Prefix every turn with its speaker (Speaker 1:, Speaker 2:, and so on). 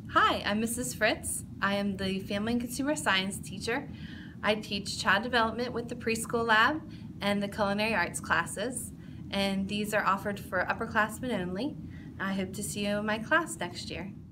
Speaker 1: Hi, I'm Mrs. Fritz. I am the Family and Consumer Science teacher. I teach child development with the preschool lab and the culinary arts classes, and these are offered for upperclassmen only. I hope to see you in my class next year.